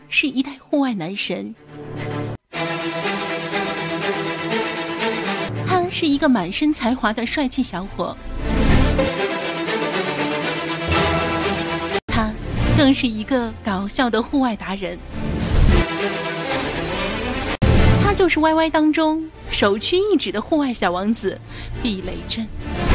是一代户外男神。他是一个满身才华的帅气小伙，他更是一个搞笑的户外达人。他就是歪歪当中首屈一指的户外小王子毕雷震。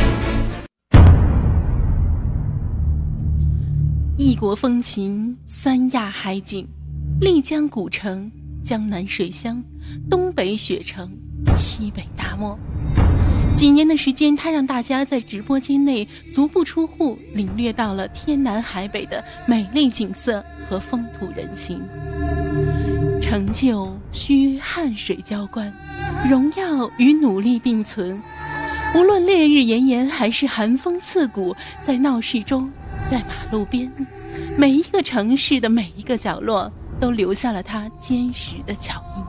异国风情，三亚海景，丽江古城，江南水乡，东北雪城，西北大漠。几年的时间，他让大家在直播间内足不出户领略到了天南海北的美丽景色和风土人情。成就需汗水浇灌，荣耀与努力并存。无论烈日炎炎还是寒风刺骨，在闹市中，在马路边，每一个城市的每一个角落都留下了他坚实的脚印。